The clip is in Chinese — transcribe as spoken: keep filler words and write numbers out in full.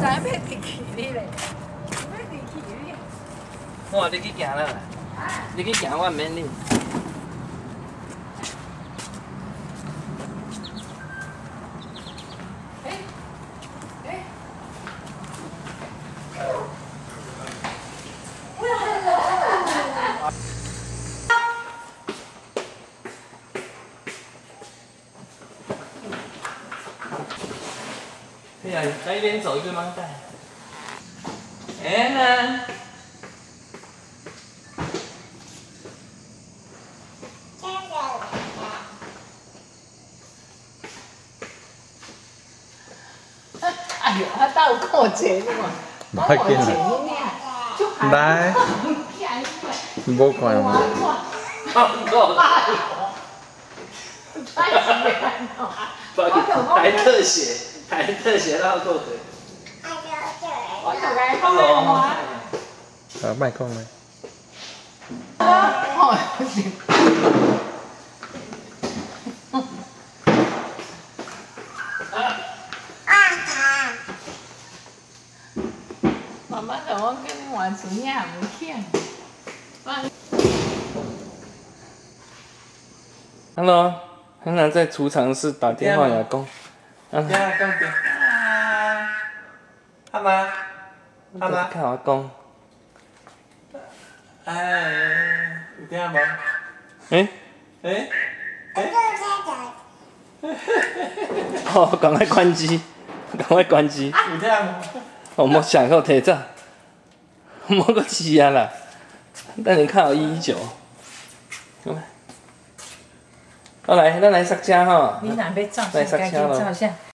要入去你咧，要入去你。 我你去行啦，你去行，我唔免你。 哎哎。 对呀，在一边走一边帮带。哎呢？ 哎呦，他倒扣钱的嘛，我扣钱呢， 来，无看嘛。 好够。 太远了， 还特写，还特写到够的。 我就该看嘛。 啊，卖讲咧。 哦。妈妈同我跟你玩孙也唔欠。 Hello， 汉娜在储藏室打电话阿公。 电话讲电。啊，阿妈，阿妈， 看阿公。 哎，有听无？ 诶诶诶。 哦，赶快关机，赶快关机。 有听无？ 我莫想够提早，莫个急啊啦！等你看好一一九。好来，咱来刹车吼。 你若要照相， 来刹赶紧车咯。 照相。